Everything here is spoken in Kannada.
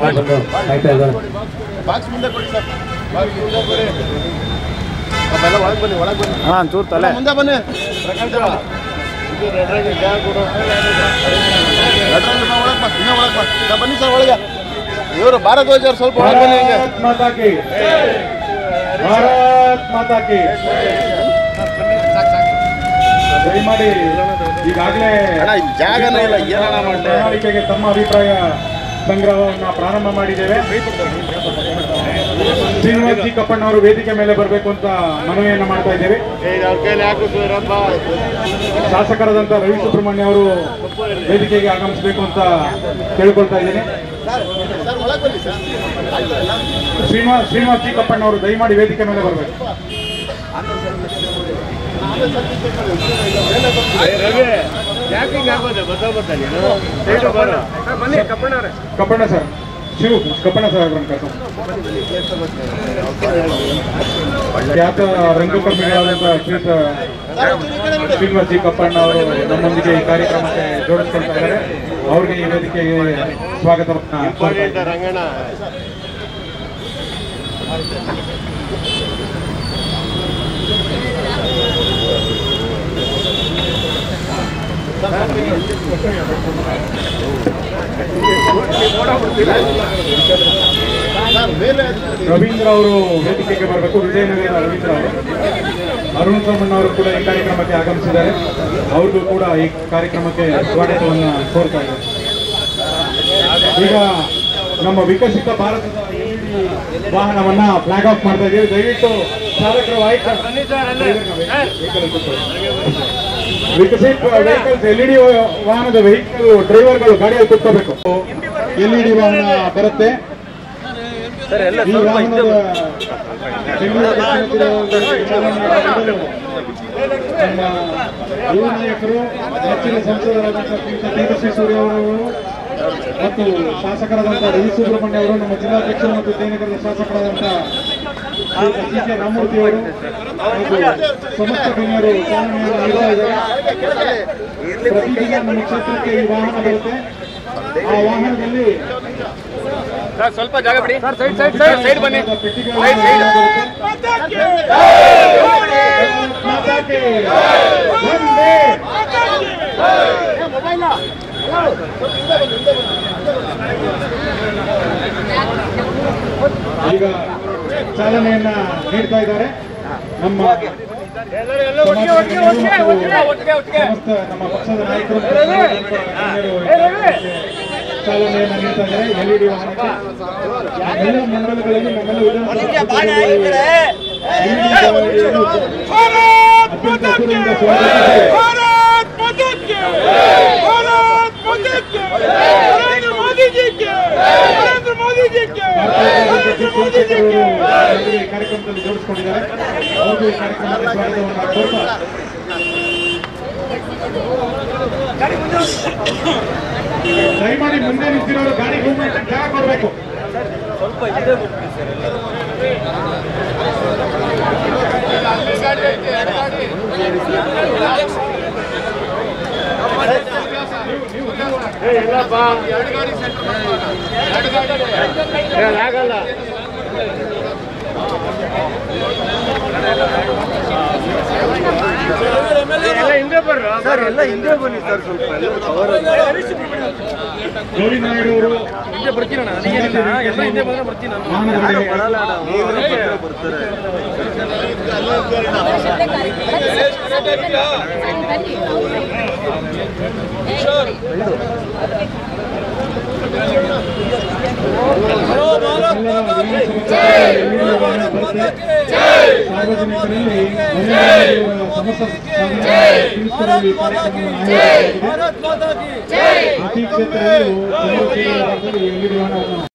ಆಯ್ತಾ ಇದ್ದಾರೆ. ಬಾಕ್ಸ್ ಮುಂದೆ ಕೊಡಿ ಸರ್, ಬಾಕ್ಸ್ ಮುಂದೆ ಕೊಡಿ. ಅವೆಲ್ಲ ಒಳಗೆ ಬನ್ನಿ, ಒಳಗೆ ಬನ್ನಿ. ಹಾಂ ಚೂರು ತಲೆ ಮುಂದೆ ಬನ್ನಿ. ಇದು ರೆಡ್ರಾಗಿ ಗ್ಯಾಗ್ ಕೊಡು. ರೆಡ್ರಾಗಿ ಬಾ, ಒಳಗೆ ಬಾ, ಇನ್ನೂ ಒಳಗೆ ಬಾ. ಬನ್ನಿ ಸರ್ ಒಳಗೆ. ಇವರು ಭಾರತ್ ಧ್ವಜ ಸ್ವಲ್ಪ ಒಳಗೆ ಬನ್ನಿ. ಹಿಂಗೆ ಮಾತಾ ಕಿ ಭಾರತ್ ಮಾತಾ ಕಿ ದಯಮಾಡಿ ಈಗಾಗಲೇ ಜಾಗನೇ ಇಲ್ಲ, ಏನಣ್ಣ ಮಾಡಲಿ. ಪ್ರಣಾಳಿಕೆಗೆ ತಮ್ಮ ಅಭಿಪ್ರಾಯ ಸಂಗ್ರಹವನ್ನು ಪ್ರಾರಂಭ ಮಾಡಿದ್ದೇವೆ. ಶ್ರೀನಿವಾಸ್ ಜಿ ಕಪ್ಪಣ್ಣ ಅವರು ವೇದಿಕೆ ಮೇಲೆ ಬರಬೇಕು ಅಂತ ಮನವಿಯನ್ನು ಮಾಡ್ತಾ ಇದ್ದೇವೆ. ಶಾಸಕರಾದಂಥ ರವಿ ಸುಬ್ರಹ್ಮಣ್ಯ ಅವರು ವೇದಿಕೆಗೆ ಆಗಮಿಸಬೇಕು ಅಂತ ಕೇಳ್ಕೊಳ್ತಾ ಇದ್ದೀನಿ. ಶ್ರೀನಿವಾಸ್ ಜಿ ಕಪ್ಪಣ್ಣ ಅವರು ದಯಮಾಡಿ ವೇದಿಕೆ ಮೇಲೆ ಬರಬೇಕು. ಕಪ್ಪಣ್ಣ ಸರ್, ಶಿವು ಕಪ್ಪಣ್ಣ ಸರ್ ಖ್ಯಾತ ರಂಗಕರ್ಮಿಗಳಾದಂಥ ಶ್ರೀನಿವಾಸ್ ಜಿ ಕಪ್ಪಣ್ಣ ಅವರು ನಮ್ಮೊಂದಿಗೆ ಈ ಕಾರ್ಯಕ್ರಮಕ್ಕೆ ಜೋಡಿಸ್ಕೊಳ್ತಾ ಇದ್ದಾರೆ. ಅವ್ರಿಗೆ ಈ ವೇದಿಕೆಗೆ ಸ್ವಾಗತವನ್ನು ರಂಗಣ್ಣ. ರವೀಂದ್ರ ಅವರು ವೇದಿಕೆಗೆ ಬರಬೇಕು. ವಿಜಯನಗರದ ರವೀಂದ್ರ ಅವರು, ಅರುಣ್ ಸೋಮಣ್ಣ ಅವರು ಕೂಡ ಈ ಕಾರ್ಯಕ್ರಮಕ್ಕೆ ಆಗಮಿಸಿದ್ದಾರೆ. ಅವ್ರಿಗೂ ಕೂಡ ಈ ಕಾರ್ಯಕ್ರಮಕ್ಕೆ ಸ್ವಾಗತವನ್ನು ಕೋರ್ತಾ ಇದ್ದಾರೆ. ಈಗ ನಮ್ಮ ವಿಕಸಿತ ಭಾರತದ ವಾಹನವನ್ನ ಫ್ಲಾಗ್ ಆಫ್ ಮಾಡ್ತಾ ಇದ್ದೀವಿ. ದಯವಿಟ್ಟು ಚಾಲಕರು ವಿಕಸಿತ ವೆಹಿಕಲ್ಸ್ ಎಲ್ಇಡಿ ವಾಹನದ ವೆಹಿಕಲ್ ಡ್ರೈವರ್ಗಳು ಗಾಡಿಯಲ್ಲಿ ಕೂತ್ಕೋಬೇಕು. ಎಲ್ಇಡಿ ವಾಹನ ಬರುತ್ತೆ. ಈ ವಾಹನದ ನಮ್ಮ ಯುವ ನಾಯಕರು, ನೆಚ್ಚಿನ ಸಂಸದರಾದಂಥ ತೇಜಸ್ವಿ ಸೂರ್ಯ ಅವರು ಮತ್ತು ಶಾಸಕರಾದಂಥ ರವಿ ಸುಬ್ರಹ್ಮಣ್ಯ ಅವರು, ನಮ್ಮ ಜಿಲ್ಲಾಧ್ಯಕ್ಷರು ಮತ್ತು ಜಯನಗರದ ಶಾಸಕರಾದಂಥ ಸಿ ಕೆ ರಾಮಮೂರ್ತಿ ಅವರು ಹಾಗೂ ಸಮಸ್ತ ಗಣ್ಯರು ಚಾಲನೆಯನ್ನು ನೀಡ್ತಾ ಇದ್ದಾರೆ. ಪ್ರತಿದಿನ ನಮ್ಮ ಕ್ಷೇತ್ರಕ್ಕೆ ಈ ವಾಹನ ಬರುತ್ತೆ. ಆ ವಾಹನದಲ್ಲಿ ಸ್ವಲ್ಪ ಜಾಗ ಬಿಡಿ ಸರ್, ಸೈಡ್ ಬನ್ನಿ. ಈಗ ಚಾಲನೆಯನ್ನ ನೀಡ್ತಾ ಇದ್ದಾರೆ. ನಮ್ಮ ನಮ್ಮ ಪಕ್ಷದ ನಾಯಕರು ಚಾಲನೆಯನ್ನು ನೀಡ್ತಾ ಇದ್ದಾರೆ. ಎಲ್ಇಡಿ ವಾಹನಕ್ಕೆ ಎಲ್ಲ ಮಂಡಲಗಳಲ್ಲಿ ನಮ್ಮೆಲ್ಲ ವಿಧಾನಸಭಾ ಕಾರ್ಯಕ್ರಮದಲ್ಲಿ ಜೋಡಿಸಿಕೊಂಡಿದ್ದಾರೆ. ಅವರು ಈ ಕಾರ್ಯಕ್ರಮಕ್ಕೆ ಸ್ವಾಗತವನ್ನು ಕೋರ್ತಾ ದಯಮಾಡಿ ಮುಂದೆ ನಿಂತಿರೋರು ಗಾಡಿ ಮೂವ್ಮೆಂಟ್ ಜಾಗ ಕೊಡಬೇಕು. ಸ್ವಲ್ಪ ಇದೆ ಆಗಲ್ಲ. ಹಿಂದೆ ಬರ್ರ ಸರ್, ಎಲ್ಲ ಹಿಂದೆ ಬನ್ನಿ ಸರ್. ಸ್ವಲ್ಪ ಗೌರಿ ನಾಯ್ಡು ಅವರು ಹಿಂದೆ ಬರ್ತೀನಿ. ಎಲ್ಲ ಹಿಂದೆ ಬಂದ್ರೆ ಬರ್ತೀನಿ ಸಾರ್ವಜನಿಕರಲ್ಲಿ ಪ್ರತಿ ಕ್ಷೇತ್ರದಲ್ಲೂ